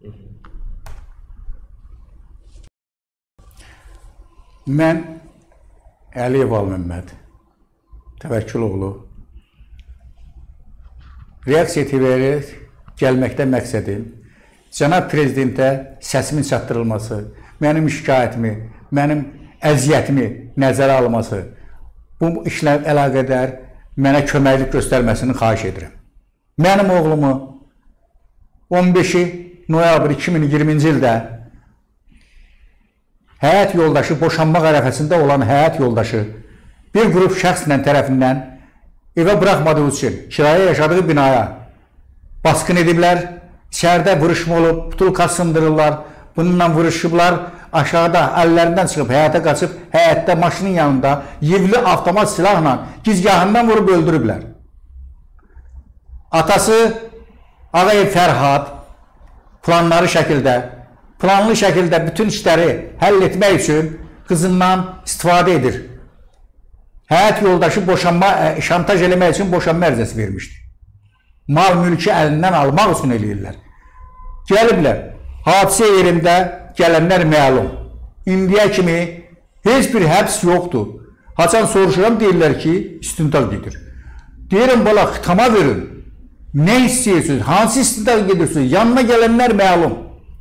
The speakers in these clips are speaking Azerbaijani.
Mən Əliyev Alməmməd Təvəkküloğlu Reaksiya TV-yə gəlməkdə məqsədim Cənab Prezidentə səsimin çatdırılması, mənim şikayətimi, mənim əziyyətimi nəzərə alması, bu işlə əlaqədar mənə köməklik göstərməsini xahiş edirəm. Mənim oğlumu 15 noyabr 2020-ci ildə həyat yoldaşı, boşanmaq ərəfəsində olan həyat yoldaşı bir qrup şəxslə tərəfindən evə buraxmadığı üçün kirayə yaşadığı binaya baskın ediblər, içəridə vuruşma olub, butulka sındırırlar, bununla vuruşublar, aşağıda əllərindən çıxıb, həyata qaçıb, həyətdə maşının yanında yivli avtomat silahla gizgahından vurub öldürüblər. Atası Ağayev Fərhad planlı şəkildə bütün işləri həll etmək üçün qızından istifadə edir. Həyat yoldaşı şantaj eləmək üçün boşanma ərizəsi vermişdir. Mal mülki əlindən almaq üçün eləyirlər. Gəliblər, hadisə yerində gələnlər məlum. İndiyə kimi heç bir həbs yoxdur. Haçan soruşuram, deyirlər ki, istintaq gedir. Deyirəm, bala, xitama verin. Nə istəyirsiniz? Hansı istintaq gedirsiniz? Yanına gələnlər məlum.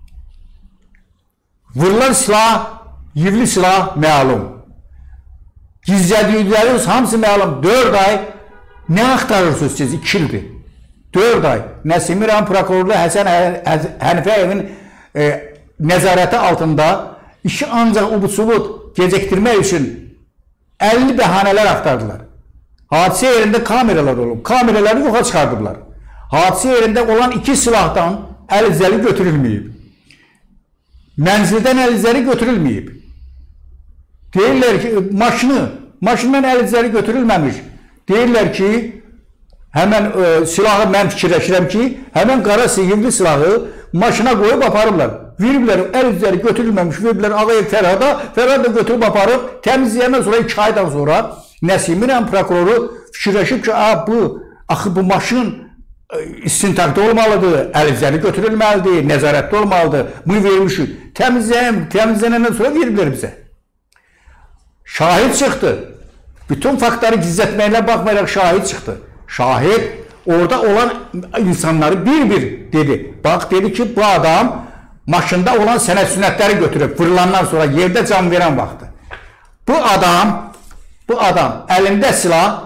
Vurulan silah, yivli silah məlum. Gizlədikləriniz hamısı məlum. 4 ay nə axtarırsınız siz? 2 ildir. 4 ay. Nəsimi rayon prokurorluğu Həsən Hənifəyevin nəzarəti altında işi ancaq ubud-subud gecikdirmək üçün 50 bəhanələr axtardılar. Hadisə yerində kameralar olub. Kameraları yoxa çıxardıblar. Hadisə yerində olan 2 silahdan əl izləri götürülməyib. Mənzildən əl izləri götürülməyib. Deyirlər ki, maşından əl izləri götürülməmiş. Deyirlər ki, həmən silahı mən fikirləşirəm ki, həmən qara siyivli silahı maşına qoyub aparırlar. Veriblər, əl izləri götürülməmiş, veriblər Ağayev Fərhada, Fərhad da götürüb aparıb, təmizləyəndən sonra 2 aydan sonra Nəsimi rayon prokuroru fikirləşib ki, axı bu maşın istintaqda olmalıdır, əl izləri götürülməlidir, nəzarətdə olmalıdır, bunu vermişik. Təmizlənəndən sonra veriblər bizə. Şahid çıxdı. Bütün faktları gizlətməklə baxmayaraq şahid çıxdı. Şahid orada olan insanları bir-bir dedi. Bax, dedi ki, bu adam maşında olan sənət-sünətləri götürüb, fırılandan sonra yerdə can verən vaxtı. Bu adam əlində silah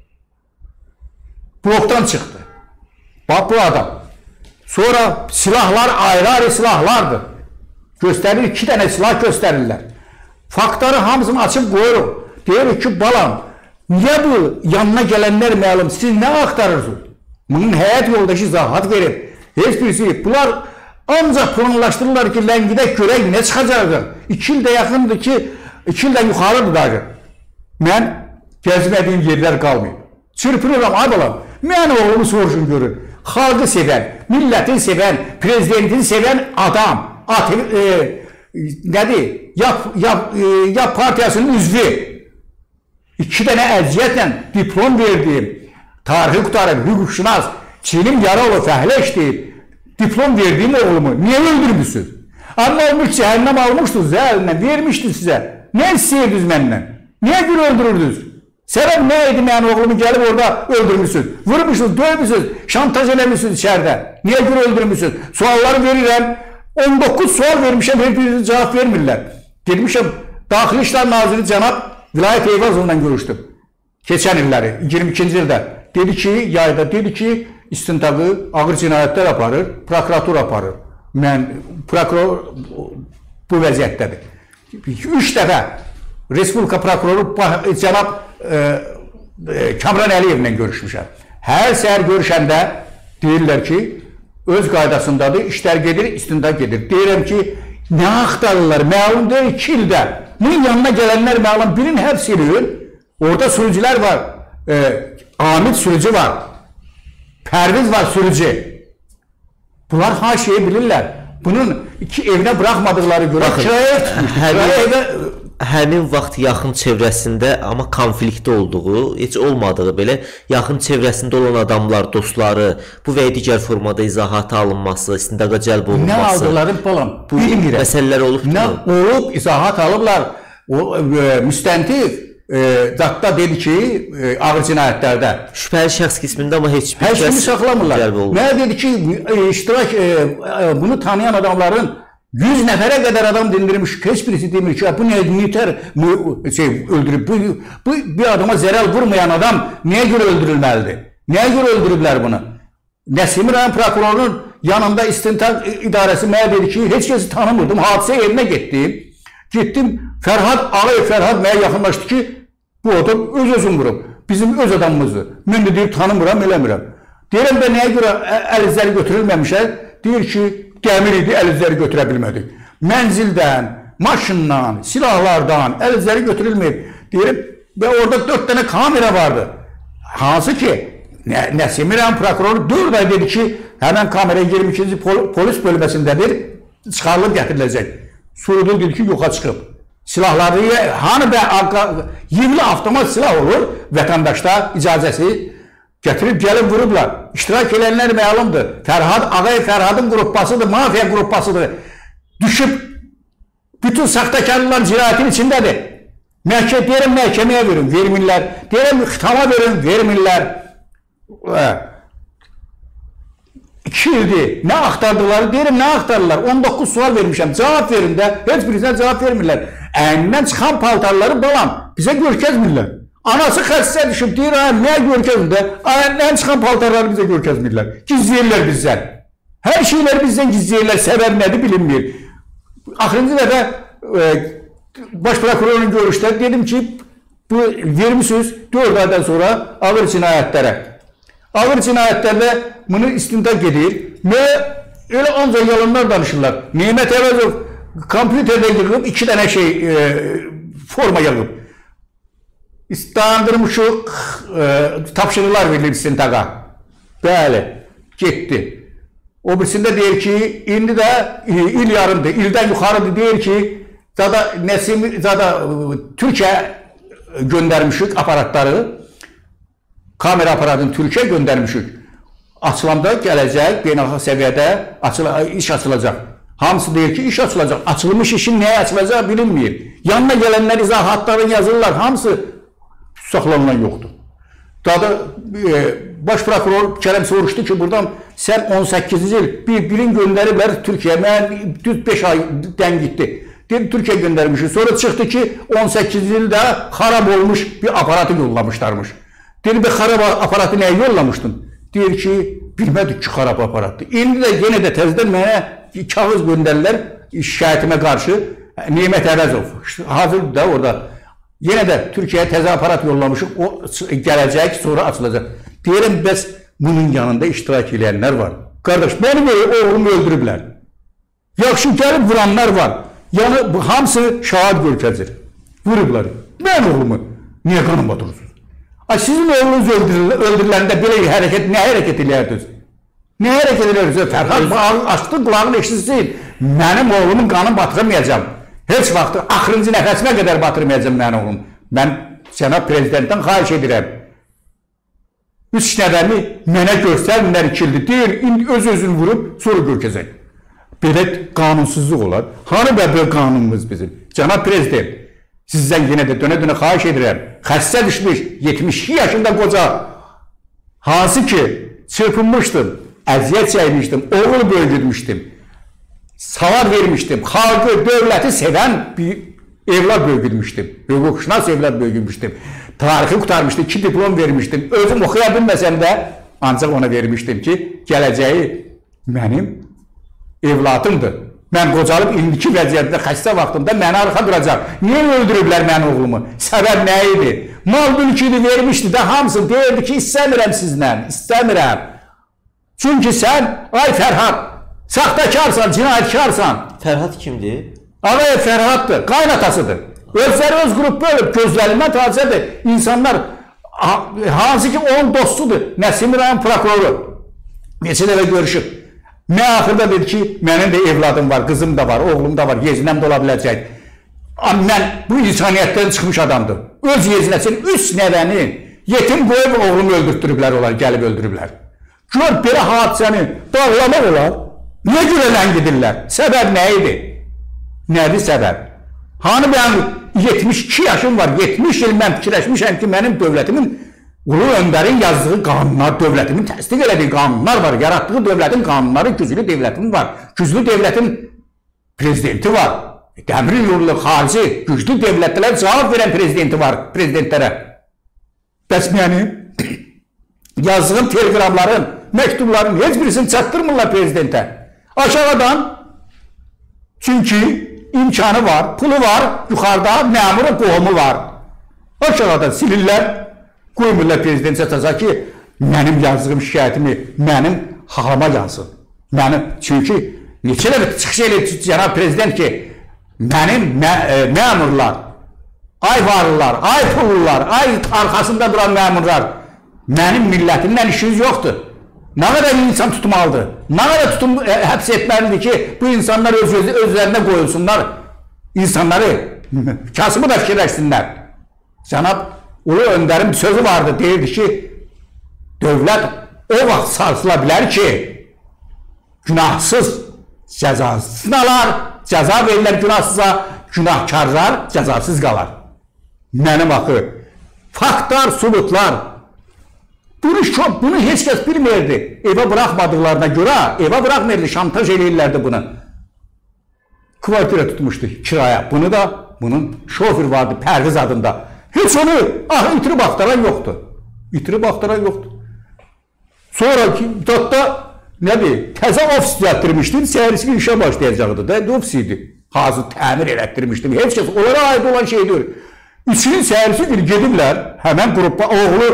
blokdan çıxdı. Bax, bu adam. Sonra silahlar ayrı-ayrı silahlardır. Göstərir, 2 dənə silah göstərirlər. Faktları hamısını açıb qoyuruq. Deyirik ki, balam, niyə bu yanına gələnlər məlum, siz nə axtarırsınız? Bunun həyat yoldaşı izahat verib. Heç birisi, bunlar ancaq planlaşdırırlar ki, ləngidə görək nə çıxacaqdır. 2 ildə yaxındır ki, 2 ildən yuxarıdır dağı. Mən gəzmədiyim yerlər qalmayıb. Çırpırıram, ay balam, mən oğlumu soruşun görün. Xalqı sevən, millətin sevən, prezidentini sevən adam, nədir? Ya partiyasının üzvü, 2 dənə əziyyətlə diplom verdiyim, tarixi qutarım, hüquqşünas, çinim yara olub, fəhlə işləyib, diplom verdiyim oğlumu niyə öldürmüşsünüz? Amma olmuş cəhənnəm almışdınız, əlindən vermişdiniz sizə. Nə istəyirdiniz məndən? Niyə görə öldürürdünüz? Səbəb nə idi mənim oğlumu gəlib orada öldürmüşsünüz? Vurmuşsunuz, dövmüşsünüz, şantaj eləmişsiniz içəridə. Niyə görə öldürmüşsünüz? Sualları verirəm, 19 sual vermişəm, bir cavab vermirlər. Girmişəm, Daxili İşlər Naziri cənab Vilayət Eyvazovla görüşdüm. Keçən illəri, 22-ci ildə. Dedi ki, yayda dedi ki, istintaqı ağır cinayətlər aparır, prokuratur aparır. Prokuror bu vəziyyətdədir. 3 dəfə Respublika prokuroru cənab Kamran Əliyevlə görüşmüşəm. Hər səhər görüşəndə deyirlər ki, öz qaydasındadır, işlər gedir, istintaq gedir. Deyirəm ki, nə axtarırlar, məlum deyil 2 ildə. Bunun yanına gələnlər məlum, birin həbs edilir. Orada sürücülər var, Amid sürücü var, Pərviz var sürücü. Bunlar haşiyə bilirlər. Bunun 2 evinə bıraxmadıqları görə kiraya tutmuşdur. həmin vaxt yaxın çevrəsində, amma konfliktdə olduğu, heç olmadığı belə yaxın çevrəsində olan adamlar, dostları bu və ya digər formada izahata alınması, istintaqa cəlb olunması. Nə aldıları falan bilmirəm. Məsələlər olubmu? Nə olub, izahat alıblar. O müstəntiq Zatda dedi ki, ağır cinayətlərdə şübhəli şəxs qismində, amma heç bir kimi saxlamırlar. Mənə dedi ki, iştirak bunu tanıyan adamların 100 nəfərə qədər adam dindirmiş. Heç birisi demir ki, bu nətər öldürüb. Bu bir adama zərər vurmayan adam niyə görə öldürülməlidir? Niyə görə öldürüblər bunu? Nəsimi rayon prokurorunun yanında istintaq idarəsi mənə dedi ki, heç kəsi tanımırdım. Hadisə yerinə getdim. Getdim, Fərhad mənə yaxınlaşdı ki, bu adam öz-özün vurub. Bizim öz adamımızdır. Mən də deyir, tanımıram, eləmirəm. Deyirəm də nəyə görə əl izləri götürülməmişər? Deyir ki, gəmir idi, əl izləri götürə bilmədik. Mənzildən, maşından, silahlardan əl izləri götürülməyib. Deyirəm, və orada 4 dənə kamera vardı. Hansı ki, Nəsimi rayon prokuroru 4 ay dedi ki, həmən kamera 22-ci polis bölməsindədir, çıxarılıb gətiriləcək. Sorudun dedi ki, yoxa çıxıb. Silahları, hanı yivli avtomat silah olur, vətəndaşda icazəsi gətirib gəlib vurublar. İştirak edənlər məlumdur. Fərhadın qruppasıdır, mafiya qruppasıdır. Düşüb, bütün saxtakarlılar cinayətin içindədir. Deyirəm, məhkəməyə verin, vermirlər. Deyirəm, xitama verin, vermirlər. 2 ildir. Nə axtardılar? Deyirəm, nə axtardılar? 19 sual vermişəm. Cavab verin də. Heç birisine cavab vermirlər. Əynindən çıxan paltarları balam. Bizə görkəzmirlər. Anası xəstə düşüb. Deyir, nəyə görkəzmirlər? Əynindən çıxan paltarları bizə görkəzmirlər. Gizləyirlər bizdən. Hər şeyləri bizdən gizləyirlər. Səbəb nədir bilinmir. Axırıncı dəfə baş prokurorun görüşdə dedim ki, bu vermişsiniz 4 aydan sonra ağır cinayətlərə. Ağır cinayətlərdə bunu istintaq edir və elə ancaq yalanlar danışırlar. Nemət Əvəzov kompüterdə yığıb 2 dənə forma yığıb. Dayandırmışıq, tapşırıqlar verilir istintaqa. Bəli, getdi. O birisində deyir ki, indi də il yarımdır, ildən yuxarıdır, deyir ki, Türkiyə göndərmişik aparatları, kamera aparatını Türkiyə göndərmişik. Açılanda gələcək, beynəlxalq səviyyədə iş açılacaq. Hamısı deyir ki, iş açılacaq. Açılmış işin nəyə açılacaq bilinməyib. Yanına gələnlər izahatları yazırlar, hamısı saxlanılan yoxdur. Daha da baş prokuror Kərəm soruşdu ki, buradan sən 18-ci il birin göndəriblər Türkiyə, mən düz 5 aydən getdi. Deyib, Türkiyə göndərmişik. Sonra çıxdı ki, 18-ci ildə xarab olmuş bir aparatı yollamışlarmış. Deyib, xarab aparatı nəyə yollamışdın? Deyir ki, bilmədik ki, xarab aparatdır. İndi də yenə də təzədən mənə kağız göndərlər şikayətimə qarşı. Nemət Əvəzov hazırdır da orada. Yenə də Türkiyəyə təzə aparat yollamışıq, o gələcək, sonra açılacaq. Deyirəm, bəs bunun yanında iştirak edənlər var. Qardaş, mənim oğlumu öldürüblər. Yaxşı gəlib vuranlar var. Yəni, hamısı şahid görkəzir. Vurublar. Mən oğlumu niyə qanıma durursunuz? Sizin oğlunuz öldürüləndə belə hərəkət, nə hərəkət edərdiniz? Nə hərəkət edərdiniz? Fərhad açdı, qulağını eşitsin. Mənim oğlumun qanını batırmayacam. Heç vaxt axırıncı nəfəsimə qədər batırmayacam mənim oğlum. Mən cənab prezidentdən xahiş edirəm. 3 nəfərini mənə göstərmirlər 2 ildir. Deyir, indi öz-özünü vurub, sonra görkəzək. Belə qanunsuzluq olar. Hanı bəbə qanunumuz bizim? Cənab prezident, sizdən yenə də dönə-dönə xahiş edirəm. Xəstə düşmüş, 72 yaşında qoca. Hansı ki, çırpınmışdım, əziyyət çəkmişdim, oğul böyüdmüşdüm. Savar vermişdim, xalqı, dövləti sevən bir evlat böyüdmüşdüm. Hüquqşünas evlat böyüdmüşdüm. Tarixi qutarmışdım, 2 diplom vermişdim. Özüm oxuya bilməsəm də ancaq ona vermişdim ki, gələcəyi mənim evladımdır. Mən qocalıb indiki vəziyyətdə xəstə vaxtında məni arxa duracaq. Niyə öldürüblər mənim oğlumu? Səbəb nə idi? Mal mülkünü vermişdi də hamısı deyirdi ki, istəmirəm sizdən, istəmirəm. Çünki sən, ay Fərhad, saxtakarsan, cinayətkarsan. Fərhad kimdir? Ağay Fərhaddır, qaynatasıdır. Özləri öz qrupu ölüb, gözlərindən tacədir. İnsanlar, hansı ki onun dostudur, Nəsimi rayon prokuroru. Neçə dəfə görüşüb. Nə axırda dedi ki, mənim də evladım var, qızım da var, oğlum da var, yezinəm də ola biləcək. mən bu insaniyyətdən çıxmış adamdır. Öz yezinəsin, üç nəvəni yetim qoyub oğlumu öldürtdürüblər, onlar gəlib öldürüblər. Gör, belə hadisəni dağlamaq olar. Niyə görə ləngidirlər? Səbəb nə idi? Nədir səbəb? Hani mən 72 yaşım var, 70 il mən fikirləşmişəm ki, mənim dövlətimin, Ulu Öndərin yazdığı qanunlar, dövlətimin təsdiq elədiyi qanunlar var, yaratdığı dövlətin qanunları, güclü dövlətim var, güclü dövlətin prezidenti var, dəmir yollu, xarici, güclü dövlətlər cavab verən prezidenti var, prezidentlərə. Bəs mənim yazdığım teleqramların, məktubların heç birisini çatdırmırlar prezidentə. Aşağıdan, çünki imkanı var, pulu var, yuxarıda məmuru qohumu var. Aşağıdan silirlər, qoymurlar prezident çatacaq ki, mənim yazdığım şikayətimi mənim halama yansın. Çünki neçə dəfə çıxış eləyir cənab prezident ki, mənim məmurlar, ay varlılar, ay pullular, ay arxasında duran məmurlar, mənim millətimlə işiniz yoxdur. Nə qədər insan tutmalıdır? Nə qədər tutum həbs etməlidir ki, bu insanlar özlərinə qoyulsunlar, insanları, kasımı da fikirləşsinlər. Cənab Ulu Öndərin bir sözü vardı, deyirdi ki, dövlət o vaxt sarsıla bilər ki, günahsız cəzasını alar, cəza verirlər günahsıza, günahkarlar cəzasız qalar. Mənim axı, faktlar, subutlar, bunu heç kəs bilmirdi. Evə buraxmadıqlarına görə, evə buraxmırdı, şantaj eləyirlərdi bunu. Kvartira tutmuşdu kiraya. Bunu da, bunun şoför vardı, Pərviz adında. Heç onu, itirib axtaran yoxdur. İtirib axtaran yoxdur. Sonraki müddətdə, nədir, təzə ofis düzəltdirmişdim, səhərisi işə başlayacaqdı da, ofis idi. Hazır təmir elətdirmişdim, heç kəs, onlara aid olan şeydir. Üçünün səhərisi günü gediblər, həmən qrupda oğlu,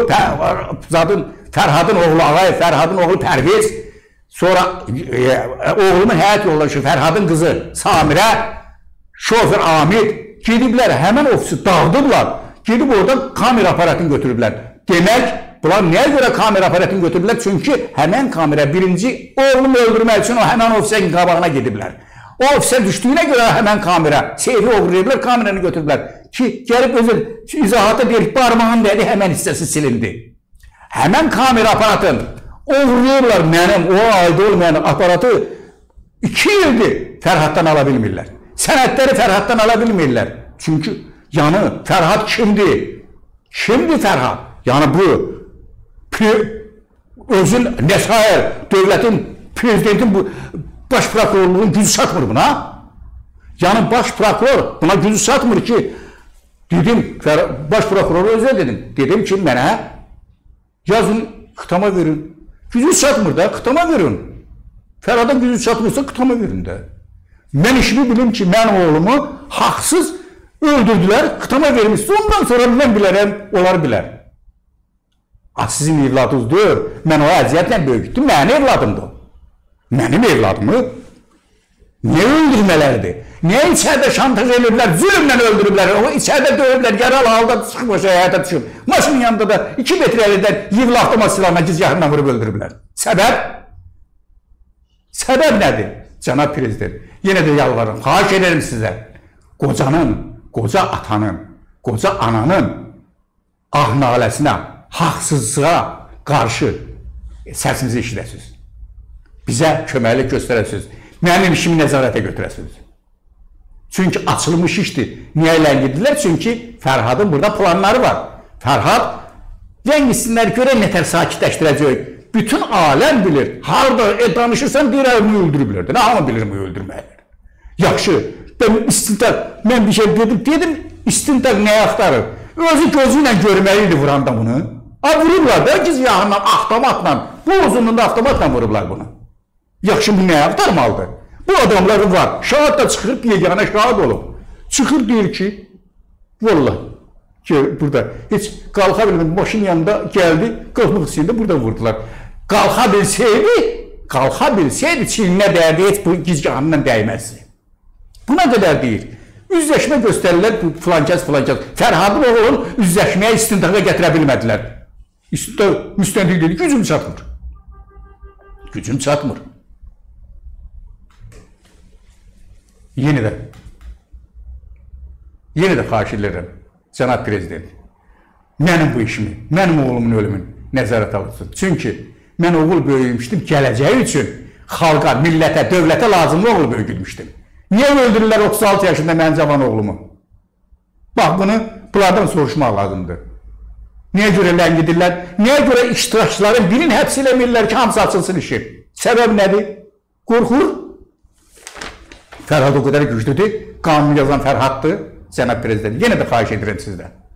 Fərhadın oğlu Ağay, Fərhadın oğlu Pərviz, sonra oğlumun həyat yoldaşı Fərhadın qızı Samirə, şoför Amid gediblər, həmən ofisi dağıdıblar, gedib oradan kamera aparatını götürüblər. Demək, bunlar nəyə görə kamera aparatını götürüblər? Çünki həmən kamera birinci oğlumu öldürmək üçün o həmən ofisin qabağına gediblər. O ofisə düşdüyünə görə həmən kamera, seyri oğurlayıblar, kameranı götürüblər. Ki, gəlib özü izahata deyir, barmağın dedi, həmən hissəsi silindi. Həmən kamera aparatın oğurlayırlar mənim, o ayda olmayan aparatı 2 ildir Fərhaddan ala bilmirlər. Sənədləri Fərhaddan ala bilmirlər. Çünki yanı Fərhad kimdir? Kimdir Fərhad? Yəni bu, özün nəsair, dövlətin, prezidentin bu, baş prokurorluğun gücü satmır buna. Yəni baş prokuror buna gücü satmır ki, dedim, baş prokuroru özə dedim. Dedim ki, mənə yazın, kıtama verin. Gücü satmır da, kıtama verin. Fərhada gücü satmırsa kıtama verin də. Mən işimi bilim ki, mənim oğlumu haqsız öldürdülər, kıtama vermişsə, ondan sonra mən bilərəm, onlar bilər. Sizin evladınız deyir, mən o əziyyətlə böyüktüm, mənim evladımdır o. Mənim evladımı niyə öldürmələrdir? Niyə içərdə şantaj ediblər, zülmlə öldürüblər, o içərdə döyüblər, yaralı halda çıxıb başa həyata düşüb. Maşının yanında da 2 metrəlidən yığılı avtomat silahına gizgahından vurub öldürüblər. Səbəb? Səbəb nədir? Cənab Prezident, yenə də yalvarırım, xahiş ederim sizə. Qocanın, qoca atanın, qoca ananın naləsinə, haqsızlığa qarşı səsinizi eşidəsiniz. Bizə köməklik göstərəsiniz. Mənim işimi nəzarətə götürəsiniz. Çünki açılmış işdir. Niyə ləngidirlər? Çünki Fərhadın burada planları var. Fərhad ləngisinlər görə nətər sakitləşdirəcək. Bütün aləm bilir. Harada danışırsan deyir, bunu öldürüblər. Nə hamı bilir bunu öldürməklər. Yaxşı. Mən bir şey dedim, istintaq nəyə axtarır? Özü gözü ilə görməliydi vuranda bunu. Vurublar da gizgahından, avtomatla, bu uzunluğunda avtomatla vurublar bunu. Yaxşı, bu nəyə axtarmalıdır? Bu adamları var. Şahid da çıxır, yeganə şahid olub. Çıxır deyir ki, vallahi ki, burada heç qalxa bilmədi, başın yanında gəldi, qalxmaq istəyində burada vurdular. Qalxa bilsəydi, çininə dəyərdi, heç bu gizgahından dəyməzdi. Buna qədər deyir. Üzləşmə göstərirlər, filankəs. Fərhadın oğlunun üzləşməyə istintaqa gətirə bilmədilər. Müstəndiq dedi, gücüm çatmır. Gücüm çatmır. Yenə də Yenə də xahiş edirəm, cənab prezident, mənim bu işimi, mənim oğlumun ölümünü nəzarət alırsın. Çünki mən oğul böyüyümüşdüm, gələcəyi üçün xalqa, millətə, dövlətə lazımlı oğul böyüyümüşdüm. Niyə öldürürlər 36 yaşında mənim cavan oğlumu? Bax, bunu bunlardan soruşmaq lazımdır. Niyə görə ləngidirlər? Niyə görə iştirakçıların birini həbs eləmirlər ki, hamısı açılsın işi? Səbəb nədir? Qorxur. Fərhad o qədər güclüdür. Qanunu yazan Fərhaddır, cənab prezident. Yenə də xahiş edirəm sizdən.